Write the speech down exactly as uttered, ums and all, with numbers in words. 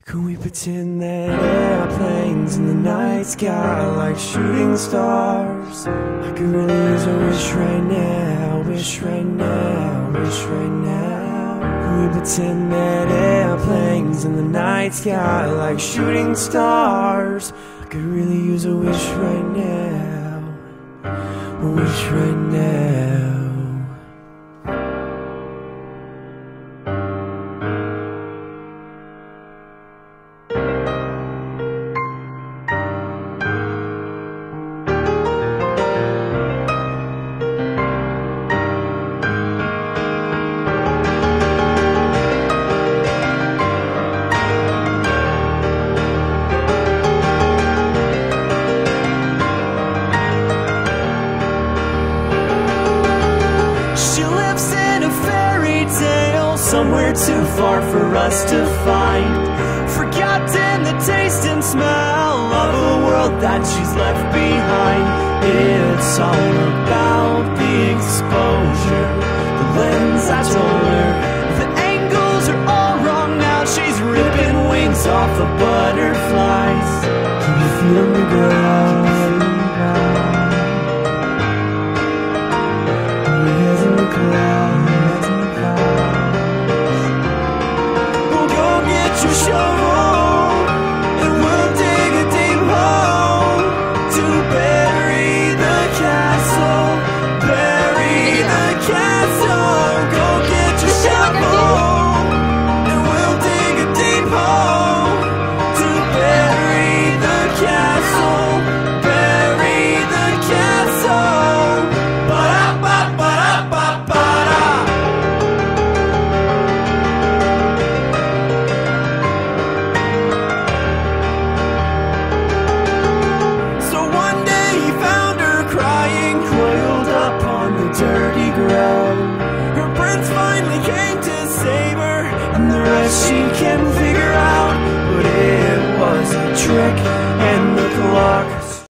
Can we pretend that airplanes in the night sky are like shooting stars? I could really use a wish right now, wish right now, wish right now. Can we pretend that airplanes in the night sky are like shooting stars? I could really use a wish right now, a wish right now. Somewhere too far for us to find, forgotten the taste and smell of a world that she's left behind. It's all about the exposure, the lens I told her. The angles are all wrong now, she's ripping wings off of butterflies. Can you feel me, girl? Here's in the clouds. Your shovel, and we'll dig a deep hole to bury the castle, bury the castle. Go get your shovel, and we'll dig a deep hole to bury the castle, bury the castle. Ba-da-ba-ba-da-ba-ba-da. Dirty ground. Her prince finally came to save her, and the rest she can figure out. But it was a trick.